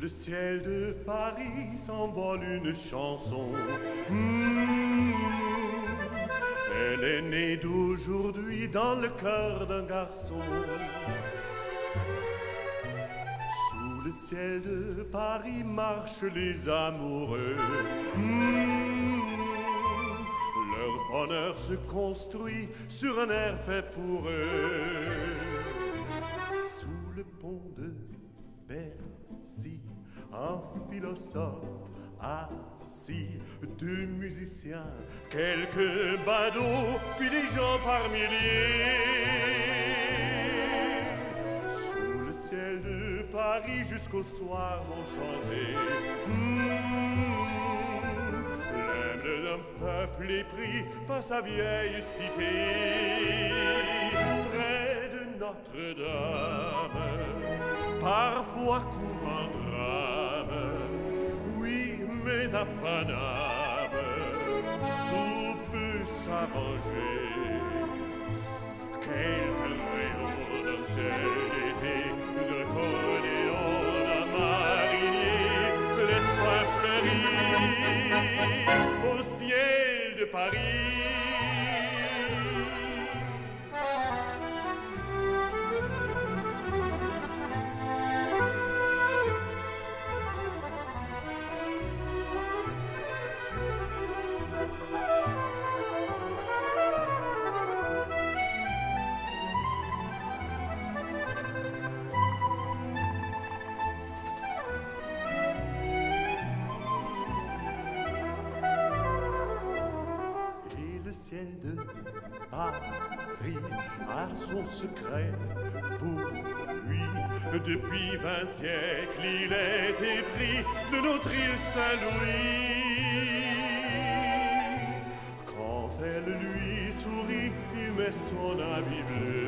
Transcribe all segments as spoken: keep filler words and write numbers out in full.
le ciel de Paris s'envole une chanson. Mmh. Elle est née d'aujourd'hui dans le cœur d'un garçon. Sous le ciel de Paris marchent les amoureux. Mmh. Leur bonheur se construit sur un air fait pour eux. Sous le pont de Bercy, un philosophe assis, deux musiciens, quelques badauds, puis des gens par milliers. Sous le ciel de Paris jusqu'au soir vont chanter. Mmh, l'hymne d'un peuple épris par sa vieille cité. Près de Notre-Dame, parfois court un drame, oui, mais à Paname, tout peut s'arranger. Quelques rayons d'un ciel d'été, de Cordéon à marinier, l'espoir fleurit au ciel de Paris. Le ciel de Paris a son secret pour lui. Depuis vingt siècles, il est épris de notre île Saint-Louis. Quand elle lui sourit, il met son habit bleu.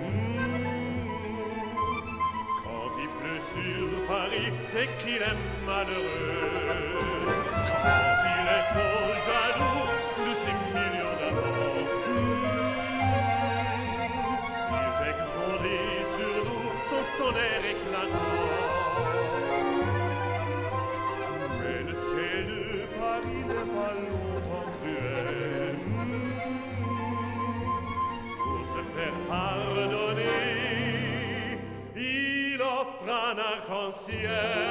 Quand il pleut sur Paris, c'est qu'il est malheureux. Quand il est trop jaloux de ses millions d'amants, il fait gronder sur nous son tonnerre éclatant. Mais le ciel de Paris n'est pas longtemps cruel. Pour se faire pardonner, il offre un arc-en-ciel.